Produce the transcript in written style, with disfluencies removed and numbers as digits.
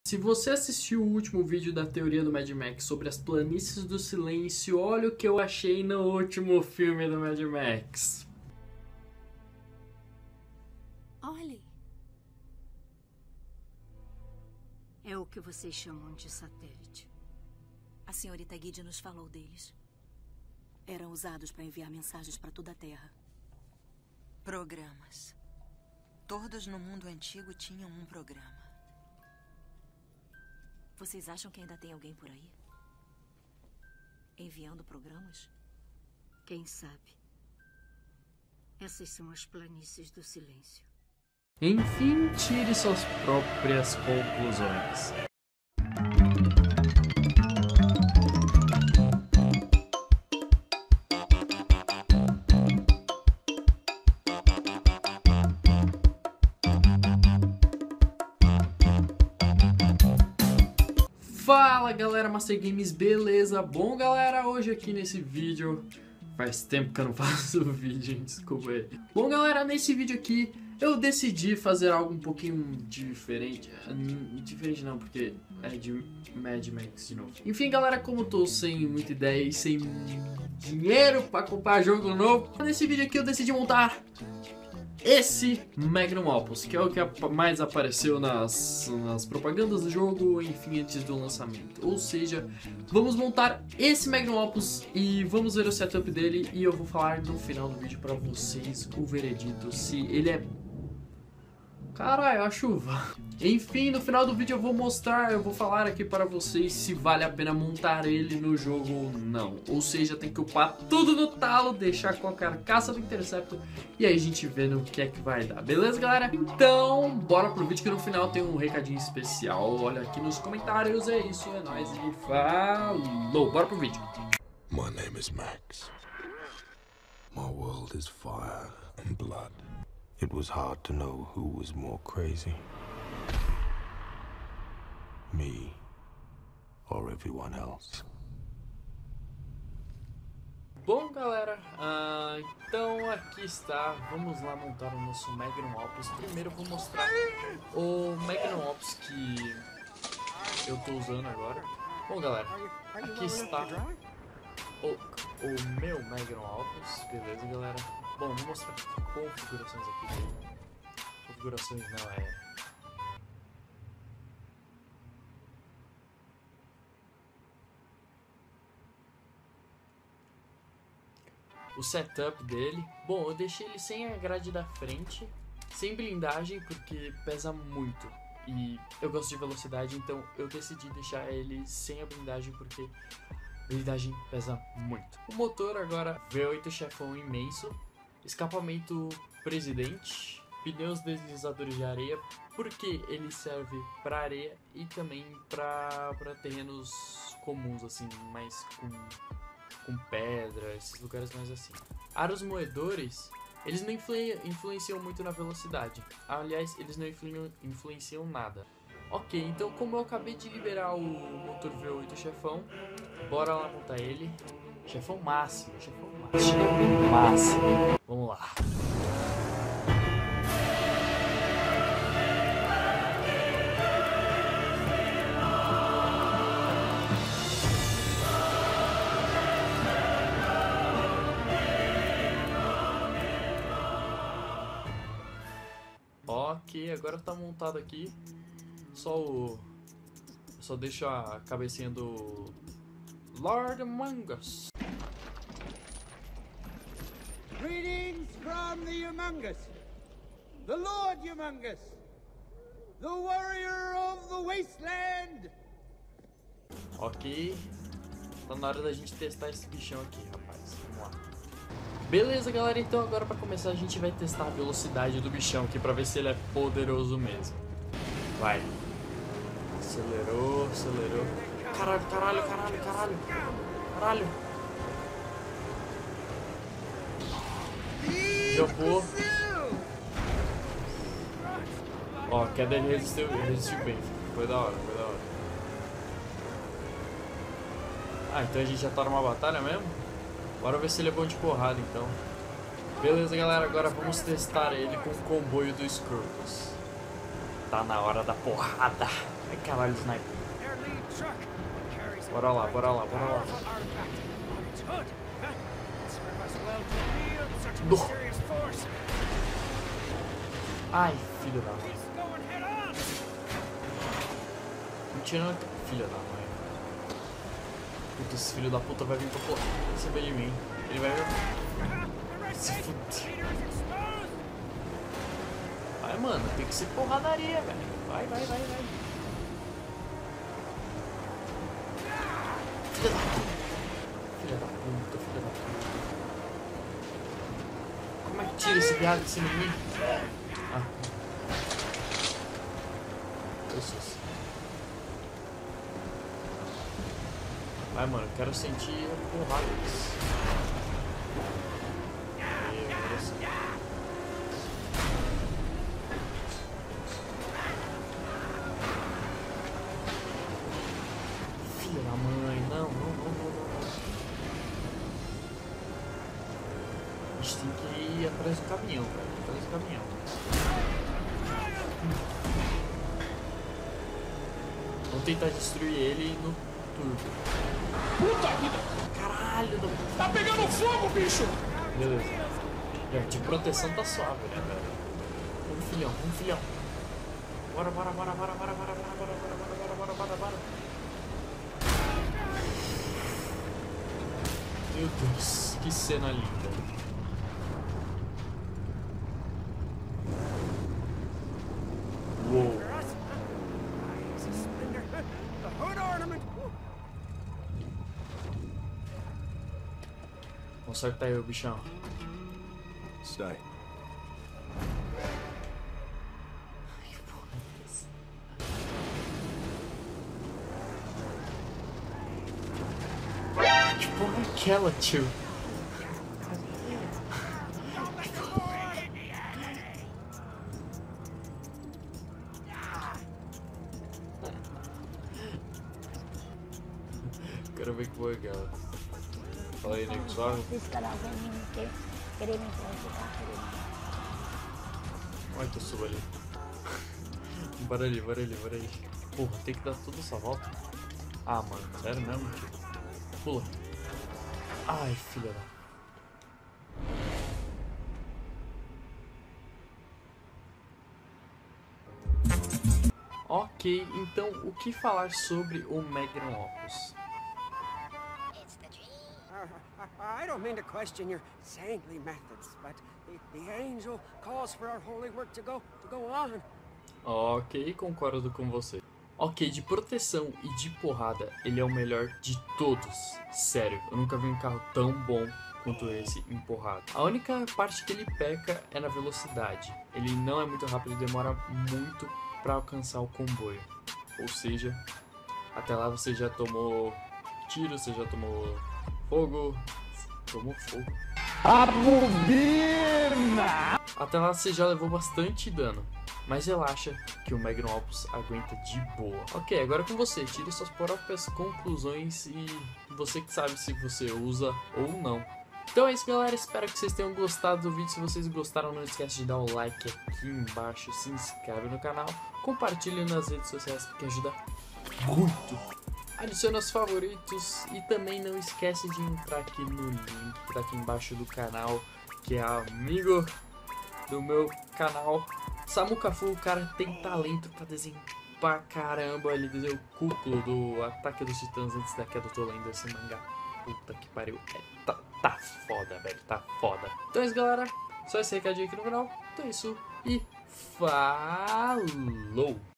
Se você assistiu o último vídeo da teoria do Mad Max sobre as planícies do silêncio, olha o que eu achei no último filme do Mad Max. Olhe. É o que vocês chamam de satélite. A senhorita Guide nos falou deles. Eram usados para enviar mensagens para toda a Terra. Programas. Todos no mundo antigo tinham um programa. Vocês acham que ainda tem alguém por aí? Enviando programas? Quem sabe? Essas são as planícies do silêncio. Enfim, tire suas próprias conclusões. Fala galera, Master Games, beleza? Bom galera, hoje aqui nesse vídeo, faz tempo que eu não faço vídeo, hein? Desculpa aí. Bom galera, nesse vídeo aqui eu decidi fazer algo um pouquinho diferente. Diferente não, porque é de Mad Max de novo. Enfim galera, como eu tô sem muita ideia e sem dinheiro pra comprar jogo novo, nesse vídeo aqui eu decidi montar esse Magnum Opus, que é o que mais apareceu nas propagandas do jogo, enfim, antes do lançamento. Ou seja, vamos montar esse Magnum Opus e vamos ver o setup dele e eu vou falar no final do vídeo pra vocês o veredito, se ele é... Caralho, a chuva. Enfim, no final do vídeo eu vou falar aqui para vocês se vale a pena montar ele no jogo ou não. Ou seja, tem que upar tudo no talo, deixar com a carcaça do Interceptor e aí a gente vê no que é que vai dar. Beleza, galera? Então, bora pro vídeo que no final tem um recadinho especial. Olha aqui nos comentários, é isso, é nóis e falou. Bora pro vídeo. My name is Max. My world is fire and blood. It was hard to know who was more crazy. Me or everyone else. Bom galera, então aqui está, vamos lá montar o nosso Magnum Opus. Primeiro eu vou mostrar o Magnum Opus que eu tô usando agora. Bom galera, aqui está o meu Magnum Opus, beleza galera? Bom, vou mostrar configurações aqui dele. Configurações não, o setup dele. Bom, eu deixei ele sem a grade da frente, sem blindagem porque pesa muito e eu gosto de velocidade, então eu decidi deixar ele sem a blindagem porque a blindagem pesa muito. O motor agora V8 chefão imenso, escapamento presidente, pneus deslizadores de areia, porque ele serve para areia e também para terrenos comuns assim, mais com pedra, esses lugares mais assim. Aros moedores, eles não influenciam muito na velocidade. Aliás, eles não influenciam nada. Ok, então como eu acabei de liberar o motor V8 chefão, bora lá montar ele. Chefão máximo, chefão máximo. Vamos lá. Ok, agora tá montado aqui. Só deixo a cabecinha do Lord Among Us. Greetings from the Humongous, the Lord Humongous, the warrior of the wasteland. Ok, tá na hora da gente testar esse bichão aqui, rapaz. Vamos lá. Beleza, galera, então agora pra começar a gente vai testar a velocidade do bichão aqui pra ver se ele é poderoso mesmo. Vai. Acelerou, acelerou. Caralho. Jogou. Ó, a queda ele resistiu bem. Foi da hora. Ah, então a gente já tá numa batalha mesmo? Bora ver se ele é bom de porrada então. Beleza galera, agora vamos testar ele com o comboio do Scrotus. Tá na hora da porrada. Ai, caralho, sniper. Bora lá, bora lá, bora lá. Ai, filho da mãe. Mentira, filho da mãe. Puta, esse filho da puta vai vir pra receber de mim. Ele vai se fuder. Vai, mano, tem que ser porradaria, velho. Vai, vai, vai, vai. Filha da puta. Filha da puta, filha da puta. Como é que tira esse viado de cima de mim? Ah. Eu sou assim. Vai, mano, eu quero sentir porradas. Filha da mãe, não. A gente tem que ir atrás do caminhão, velho. Atrás do caminhão. Vamos tentar destruir ele no turbo. Puta vida! Caralho, tá pegando fogo, bicho! Beleza. De proteção tá suave, né, velho? Vamos, filhão. Bora. Meu Deus, que cena linda. Uou. Conserta aí o bichão. Stay. Que porra é aquela, tio? Quero ver que porra é aquela. Fala aí, nego, suave. Olha que eu subo ali. Bora ali. Porra, tem que dar toda essa volta. Ah, mano, sério mesmo, tio? Pula. Ai, filha da... Ok, então o que falar sobre o Magnum Opus? I don't mean to question your saintly methods, but the angel calls for our holy work to go on. Ok, concordo com você. Ok, de proteção e de porrada, ele é o melhor de todos. Sério, eu nunca vi um carro tão bom quanto esse em porrada. A única parte que ele peca é na velocidade. Ele não é muito rápido e demora muito para alcançar o comboio. Ou seja, até lá você já tomou tiro, você já tomou fogo. Tomou fogo. A bobina! Até lá você já levou bastante dano. Mas relaxa que o Magnum Opus aguenta de boa. Ok, agora é com você. Tire suas próprias conclusões e você que sabe se você usa ou não. Então é isso, galera. Espero que vocês tenham gostado do vídeo. Se vocês gostaram, não esquece de dar o like aqui embaixo. Se inscreve no canal. Compartilhe nas redes sociais porque ajuda muito. Adicione os favoritos e também não esquece de entrar aqui no link que tá aqui embaixo do canal, que é amigo do meu canal. Samucafu, o cara tem talento pra desenhar pra caramba. Ele desenhou o cúpulo do Ataque dos Titãs antes da queda. Eu tô lendo esse mangá. Puta que pariu. Tá foda, velho. Tá foda. Então é isso, galera. Só esse recadinho aqui no canal. Então é isso. E falou!